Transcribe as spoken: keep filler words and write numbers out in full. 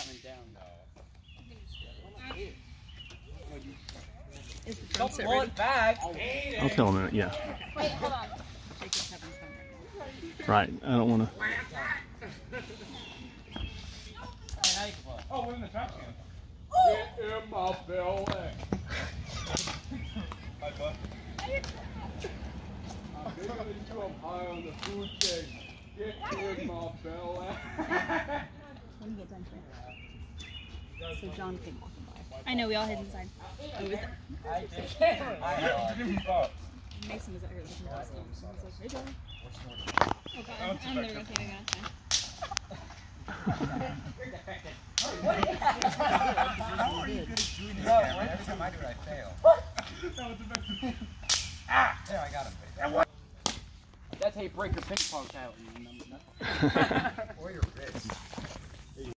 coming down. Is the Don't drum pull ready? it back. I'll tell him that, yeah. Wait, hold on. Jacob's having fun right now. Right, I don't want to. Oh, we're in the trash can. Get in my belly. My butt. I'm bigger than you, I'm high on the food chain. Get in my belly. When you get done here. So John came walking by. I know, we all hid inside. Oh, was that? I did. I Mason was out here looking at us. He was like, hey, John. Oh, God. I'm never going to say anything else. How are you good at doing this? Every time I do it, I fail. Ah! There, I got him. That's how you break your ping pong tile. Or your wrist.